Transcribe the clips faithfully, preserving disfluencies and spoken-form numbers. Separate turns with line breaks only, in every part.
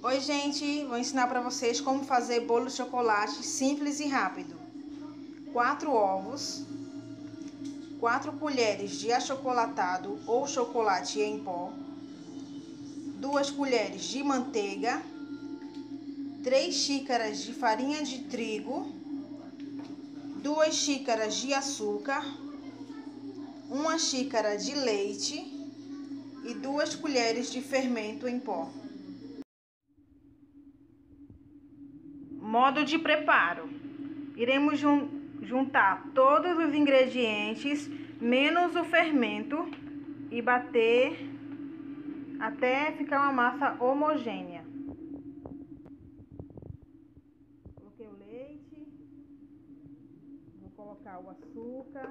Oi gente, vou ensinar para vocês como fazer bolo de chocolate simples e rápido. Quatro ovos, quatro colheres de achocolatado ou chocolate em pó, duas colheres de manteiga, três xícaras de farinha de trigo, duas xícaras de açúcar, uma xícara de leite e duas colheres de fermento em pó. Modo de preparo: iremos jun juntar todos os ingredientes menos o fermento e bater até ficar uma massa homogênea. Coloquei o leite, vou colocar o açúcar,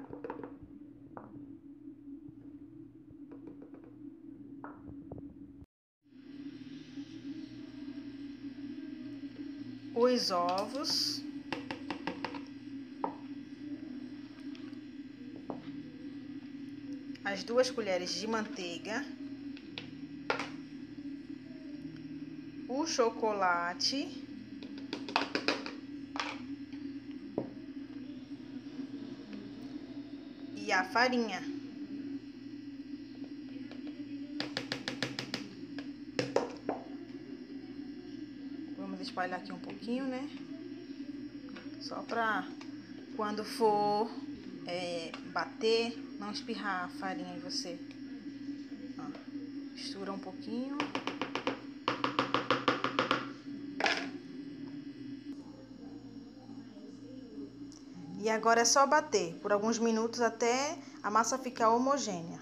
os ovos, as duas colheres de manteiga, o chocolate e a farinha. Vamos espalhar aqui um pouquinho, né? Só pra quando for é, bater, não espirrar a farinha em você. Ó, mistura um pouquinho. E agora é só bater por alguns minutos até a massa ficar homogênea.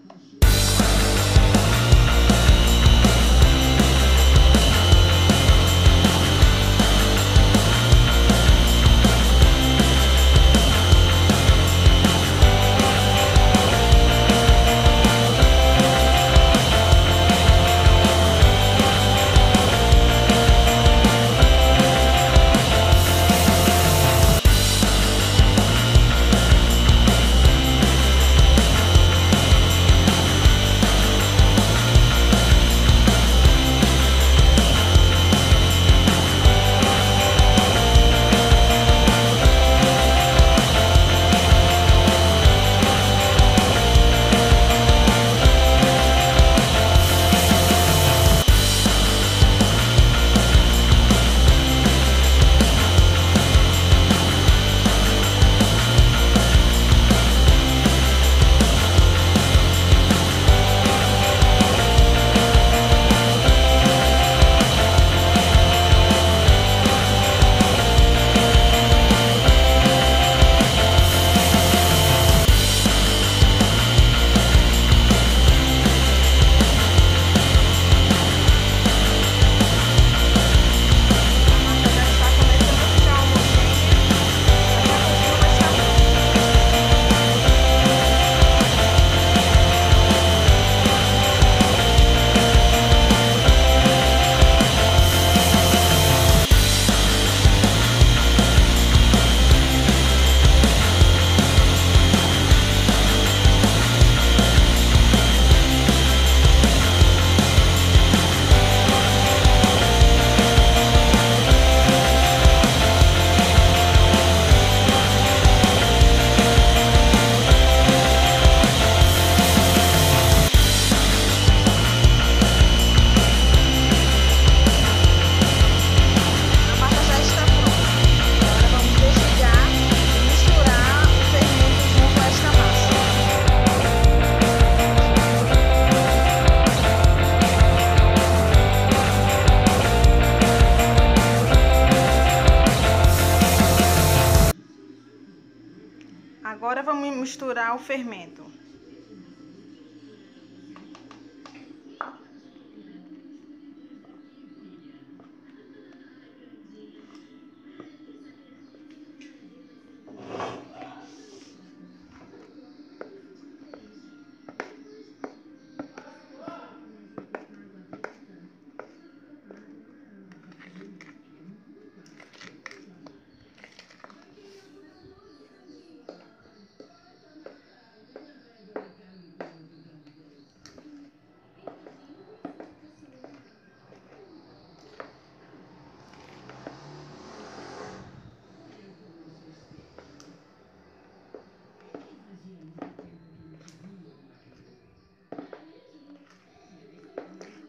Agora vamos misturar o fermento.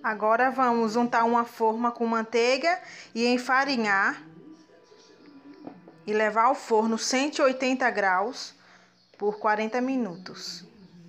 Agora vamos untar uma forma com manteiga e enfarinhar e levar ao forno cento e oitenta graus por quarenta minutos.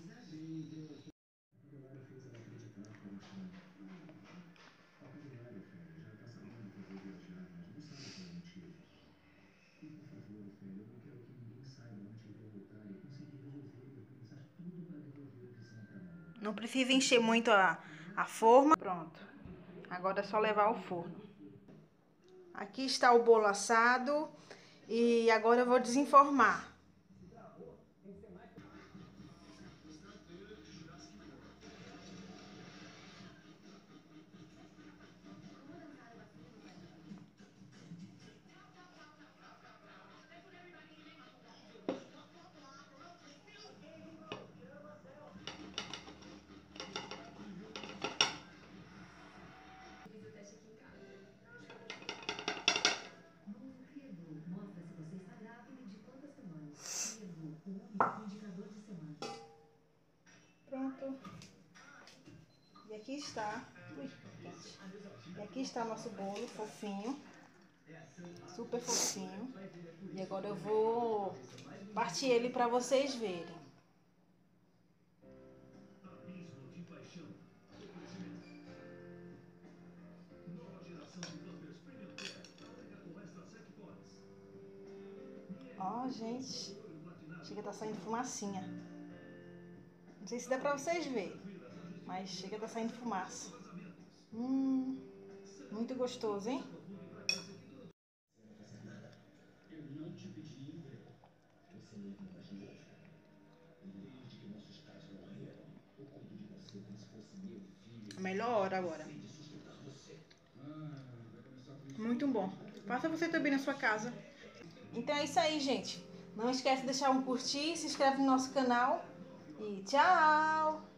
Não precisa encher muito a, a forma. Pronto. Agora é só levar ao forno. Aqui está o bolo assado e agora eu vou desenformar. Pronto. E aqui está. Ui, e aqui está o nosso bolo fofinho. Super fofinho. E agora eu vou partir ele para vocês verem. Ó, gente. Chega a tá saindo fumacinha. Não sei se dá pra vocês verem, mas chega a tá saindo fumaça. Hum, muito gostoso, hein? A melhor hora agora. Muito bom. Faça você também na sua casa. Então é isso aí, gente. Não esquece de deixar um curtir, se inscreve no nosso canal e tchau!